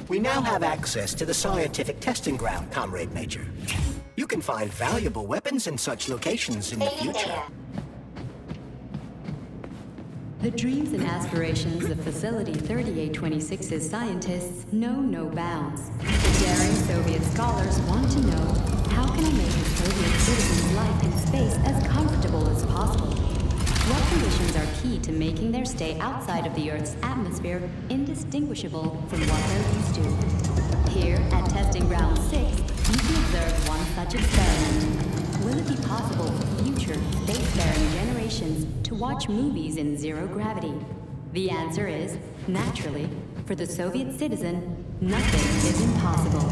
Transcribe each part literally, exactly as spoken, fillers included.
We now have access to the scientific testing ground, Comrade Major. You can find valuable weapons in such locations in the future. The dreams and aspirations of Facility thirty-eight twenty-six's scientists know no bounds. The daring Soviet scholars want to know, how can I make a Soviet citizen's life in space as comfortable as possible? What conditions are key to making their stay outside of the Earth's atmosphere indistinguishable from what they're used to? Here at Testing Ground six, you can observe one such experiment. Will it be possible for future spacefaring generations to watch movies in zero gravity? The answer is, naturally, for the Soviet citizen, nothing is impossible.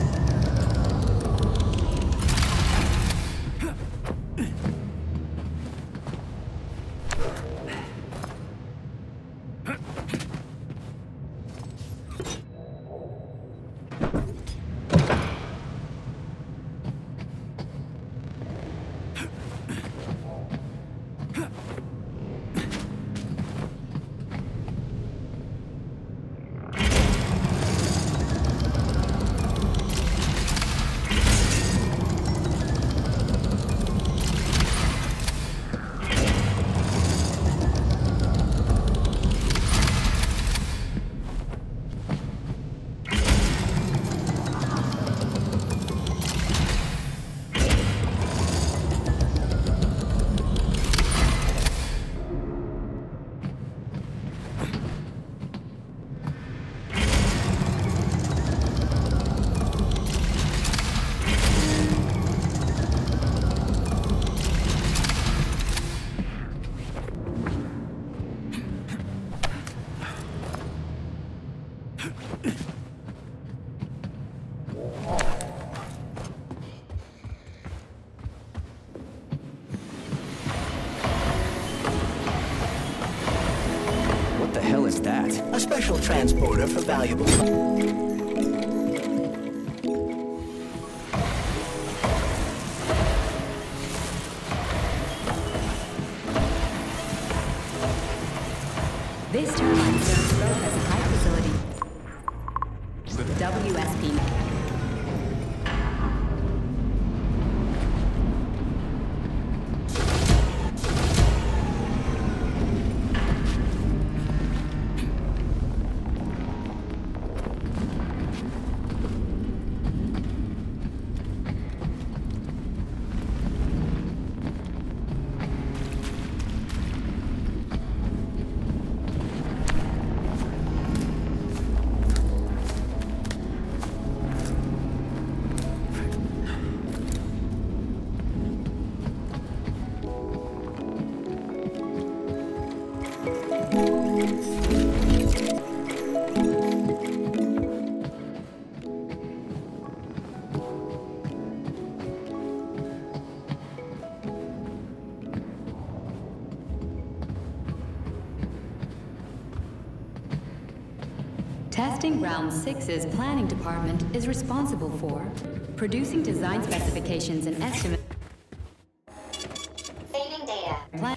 A special transporter for valuable... This turbine serves both as a high facility with W S P. Testing Ground six's planning department is responsible for producing design specifications and estimates. Saving data. Plan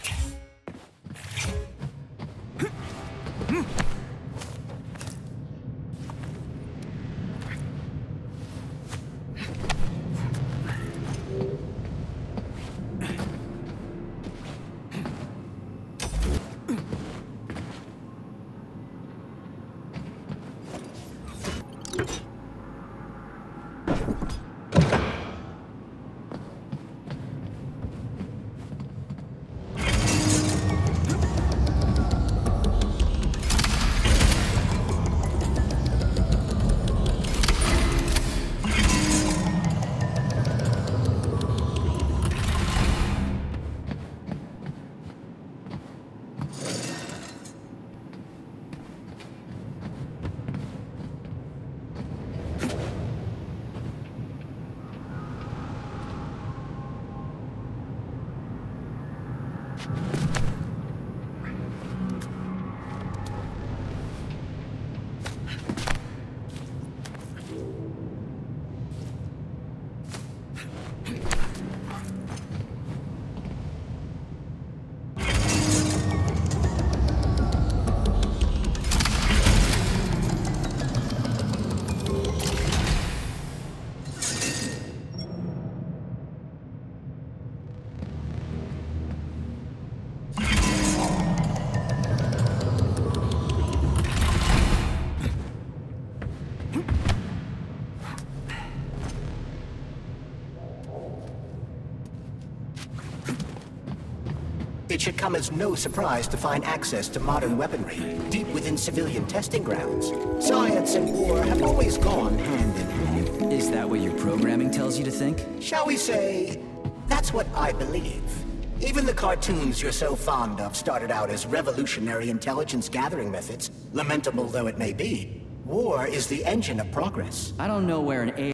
It should come as no surprise to find access to modern weaponry deep within civilian testing grounds. Science and war have always gone hand in hand. Is that what your programming tells you to think? Shall we say, that's what I believe. Even the cartoons you're so fond of started out as revolutionary intelligence gathering methods, lamentable though it may be. War is the engine of progress. I don't know where an A